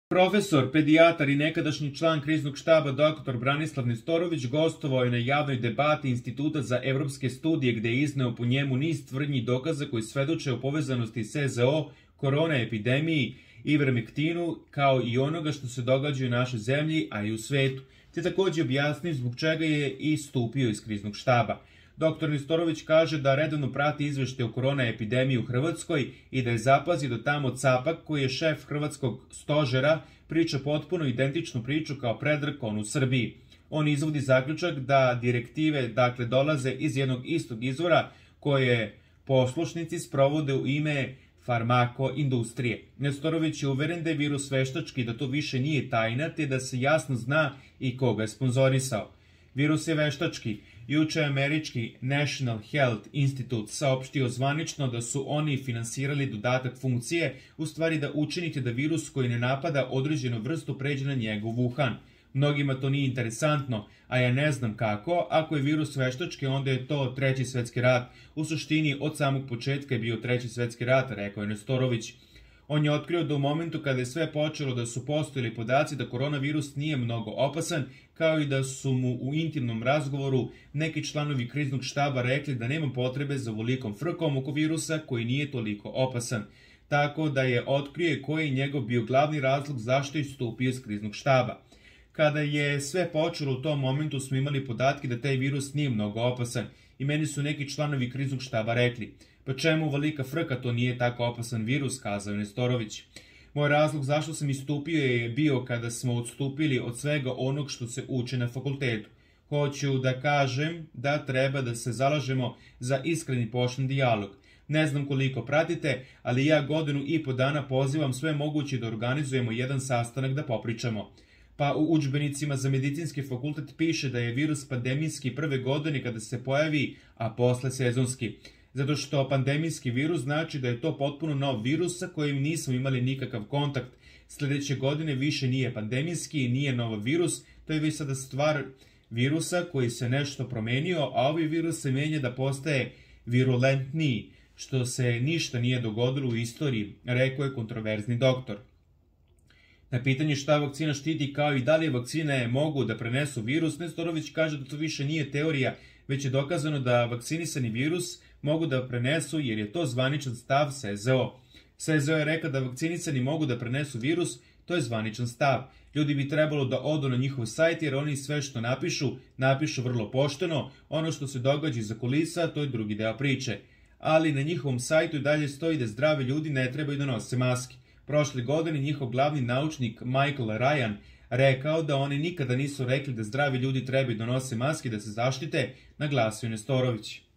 Profesor, pedijatar i nekadašnji član kriznog štaba dr. Branislav Nestorović gostovao je na javnoj debati Instituta za evropske studije gde je izneo po njemu niz tvrdnji i dokaza koji svedoče o povezanosti SZO, korona epidemiji, ivermektinu, kao i onoga što se događa u našoj zemlji, a i u svetu, te takođe objasnio zbog čega je i stupio iz kriznog štaba. Dr. Nestorović kaže da redovno prati izveštaje o korona epidemiji u Hrvatskoj i da je zapazio da tamo Capak, koji je šef hrvatskog stožera, priča potpuno identičnu priču kao Predrag Kon u Srbiji. On izvodi zaključak da direktive dolaze iz jednog istog izvora koje poslušnici sprovode u ime farmakoindustrije. Nestorović je uveren da je virus veštački, da to više nije tajna, te da se jasno zna i ko ga je sponzorisao. Virus je veštački. Juče je američki National Health Institute saopštio zvanično da su oni finansirali dodatak funkcije, u stvari da učinite da virus koji ne napada određenu vrstu pređe na njegov Wuhan. Mnogima to nije interesantno, a ja ne znam kako. Ako je virus veštački, onda je to Treći svetski rat. U suštini, od samog početka je bio Treći svetski rat, rekao je Nestorović. On je otkrio da u momentu kada je sve počelo da su postojali podaci da koronavirus nije mnogo opasan, kao i da su mu u intimnom razgovoru neki članovi kriznog štaba rekli da nema potrebe za ovolikom frkom oko virusa koji nije toliko opasan. Tako da je otkrio koji je njegov bio glavni razlog zašto je stupio iz kriznog štaba. Kada je sve počelo u tom momentu smo imali podatke da taj virus nije mnogo opasan i meni su neki članovi kriznog štaba rekli: pa čemu ovolika frka, to nije tako opasan virus, kazao je Nestorović. Moj razlog zašto sam istupio je bio kada smo odstupili od svega onog što se uči na fakultetu. Hoću da kažem da treba da se zalažemo za iskreni pošten dijalog. Ne znam koliko pratite, ali ja 1,5 dana pozivam sve moguće da organizujemo jedan sastanak da popričamo. Pa u udžbenicima za medicinski fakultet piše da je virus pandemijski prve godine kada se pojavi, a posle sezonski. Zato što pandemijski virus znači da je to potpuno nov virus sa kojim nismo imali nikakav kontakt. Sledeće godine više nije pandemijski, nije nov virus, to je već sada stvar virusa koji se nešto promenio, a ovaj virus se menja da postaje virulentniji, što se ništa nije dogodilo u istoriji, rekao je kontroverzni doktor. Na pitanje šta vakcina štiti kao i da li vakcine mogu da prenesu virus, Nestorović kaže da to više nije teorija, već je dokazano da vakcinisani virus mogu da prenesu jer je to zvaničan stav SZO. SZO je rekao da vakcinisani mogu da prenesu virus, to je zvaničan stav. Ljudi bi trebalo da odu na njihov sajt jer oni sve što napišu vrlo pošteno, ono što se događa iza kulisa, to je drugi deo priče. Ali na njihovom sajtu i dalje stoji da zdravi ljudi ne trebaju da nose maske. Prošle godine njihov glavni naučnik Michael Ryan rekao da oni nikada nisu rekli da zdravi ljudi trebaju da nose maske da se zaštite, naglasio Nestorović.